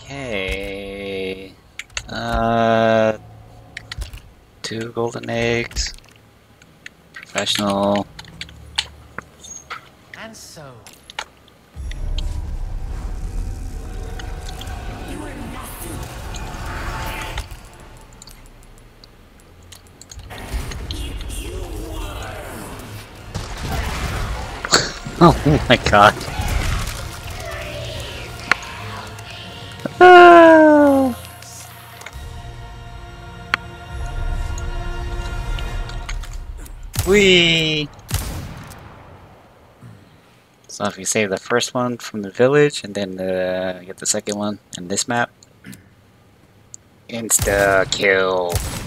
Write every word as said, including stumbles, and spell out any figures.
Okay. Uh, two golden eggs. Professional. And so. You are nothing. If you were. Oh my god. Ah. Whee! So if you save the first one from the village and then uh, get the second one in this map, insta kill.